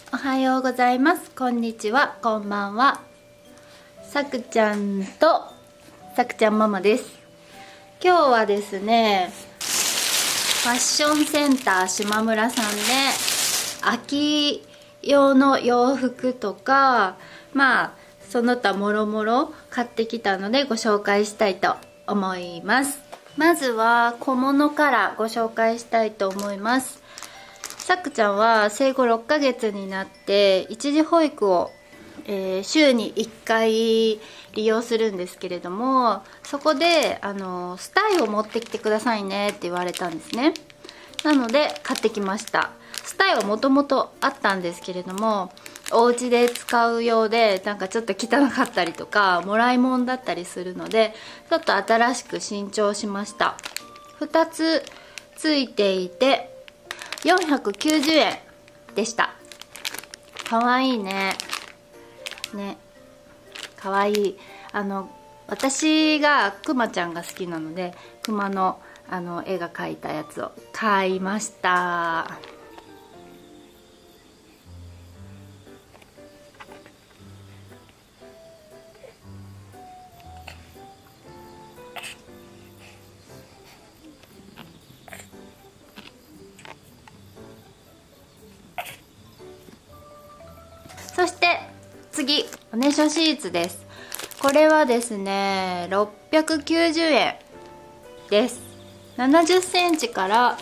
おはようございます。こんにちは、こんばんは。さくちゃんとさくちゃんママです。今日はですね、ファッションセンター島村さんで秋用の洋服とか、その他もろもろ買ってきたのでご紹介したいと思います。まずは小物からご紹介したいと思います。さくちゃんは生後6ヶ月になって一時保育を、週に1回利用するんですけれども、そこでスタイを持ってきてくださいねって言われたんですね。なので買ってきました。スタイはもともとあったんですけれども、お家で使うようでなんかちょっと汚かったりとかもらい物だったりするので、ちょっと新しく新調しました。2つついていて490円でした。かわいいね。かわいい。私がくまちゃんが好きなので、くまの絵が描いたやつを買いました。そして次、おねしょシーツです。これはですね、690円です。70センチから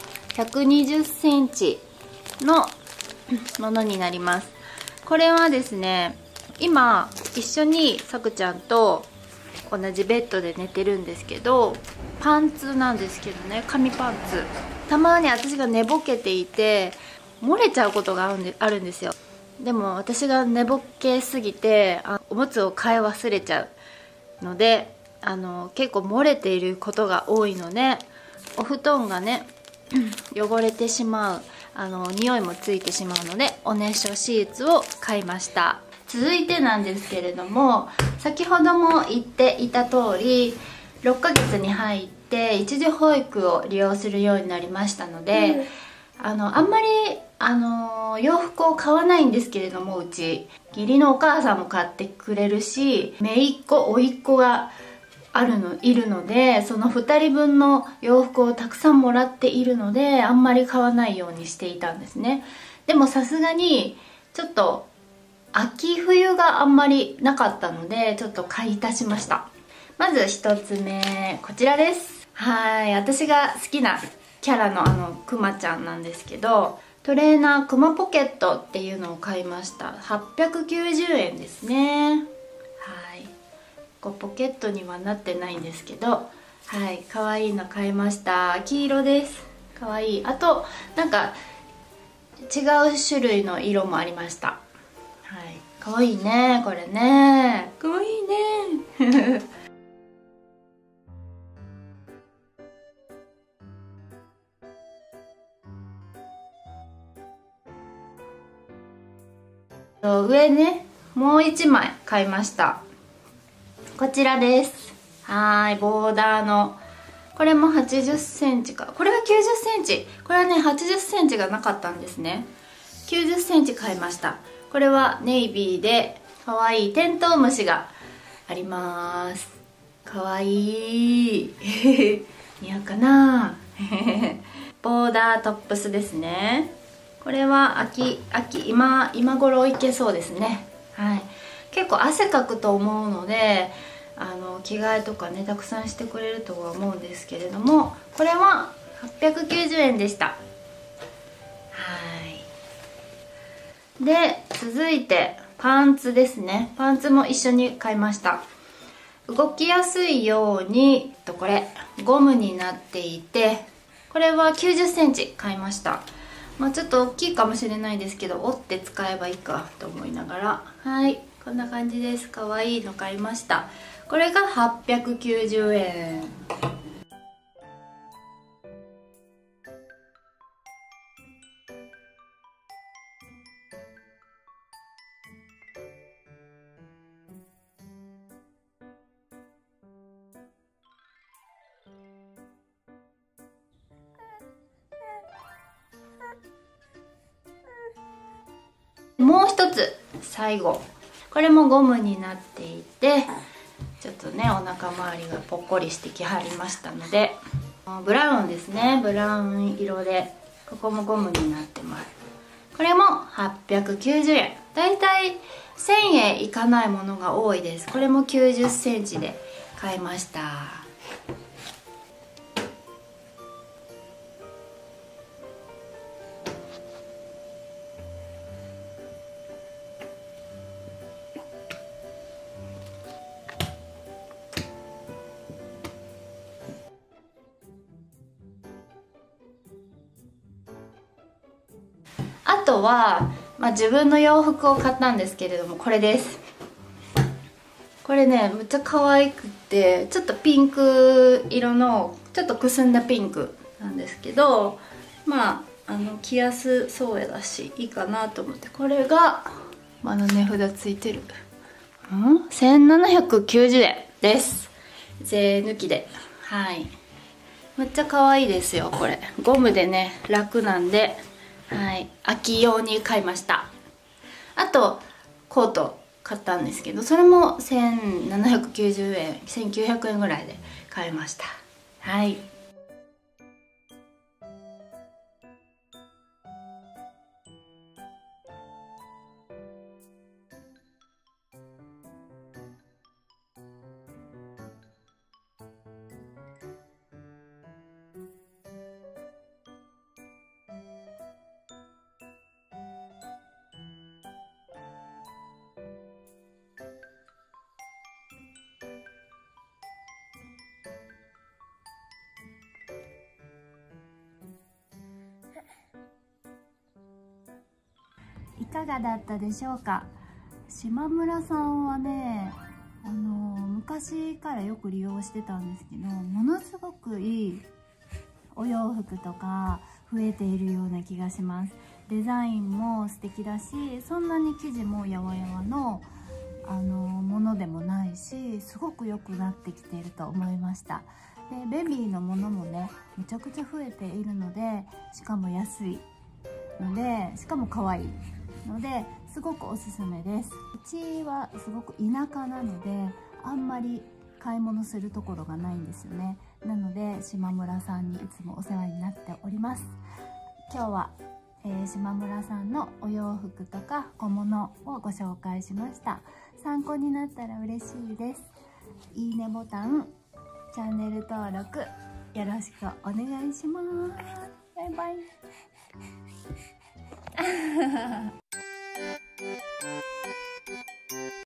120センチのものになります。これはですね、今一緒にさくちゃんと同じベッドで寝てるんですけど、パンツなんですけどね、紙パンツ。たまに私が寝ぼけていて漏れちゃうことがあるんですよ。でも私が寝ぼけすぎておむつを替え忘れちゃうので、結構漏れていることが多いので、お布団がね汚れてしまう、匂いもついてしまうので、おねしょシーツを買いました。続いてなんですけれども、先ほども言っていた通り6ヶ月に入って一時保育を利用するようになりましたので、あんまり洋服を買わないんですけれども、うち義理のお母さんも買ってくれるし、姪っ子甥っ子がいるので、その2人分の洋服をたくさんもらっているので、あんまり買わないようにしていたんですね。でもさすがにちょっと秋冬があんまりなかったので、ちょっと買い足しました。まず1つ目、こちらです。はい、私が好きなキャラのくまちゃんなんですけど、トレーナーくまポケットっていうのを買いました。890円ですね。はい、こうポケットにはなってないんですけど、はい、可愛いの買いました。黄色です。可愛い。あとなんか違う種類の色もありました。はい、可愛いね、これね。可愛いね。上ね、もう1枚買いました。こちらです。はい、ボーダーの、これも80センチか、これは90センチ、これはね80センチがなかったんですね。90センチ買いました。これはネイビーで可愛いテントウムシがあります。可愛い。似合うかな。ボーダートップスですね。これは今頃いけそうですね。はい、結構汗かくと思うので、着替えとかねたくさんしてくれるとは思うんですけれども、これは890円でした。はい、で続いてパンツですね。パンツも一緒に買いました。動きやすいようにこれゴムになっていて、これは90センチ買いました。ちょっと大きいかもしれないですけど、折って使えばいいかと思いながら、はい、こんな感じです。可愛いの買いました。これが890円。 もう一つ最後、これもゴムになっていて、ちょっとねお腹周りがぽっこりしてきはりましたので、ブラウンですね、ブラウン色でここもゴムになってます。これも890円。だいたい1000円いかないものが多いです。これも90センチで買いました。あとは、自分の洋服を買ったんですけれども、これです。これねむっちゃ可愛くて、ちょっとピンク色のちょっとくすんだピンクなんですけど、着やすそうやだしいいかなと思って、これがまだ値札ついてる。1790円です、税抜きで。はい、めっちゃ可愛いですよ。これゴムでね楽なんで、はい、秋用に買いました。あとコート買ったんですけど、それも1790円1900円ぐらいで買いました。はい、いかがだったでしょうか。島村さんはね、昔からよく利用してたんですけど、ものすごくいいお洋服とか増えているような気がします。デザインも素敵だし、そんなに生地もやわやわのものでもないし、すごく良くなってきていると思いました。でベビーのものもねめちゃくちゃ増えているので、しかも安いので、しかも可愛いので、すごくおすすめです。うちはすごく田舎なので、あんまり買い物するところがないんですよね。なので島村さんにいつもお世話になっております。今日は、島村さんのお洋服とか小物をご紹介しました。参考になったら嬉しいです。いいねボタン、チャンネル登録よろしくお願いします。バイバイ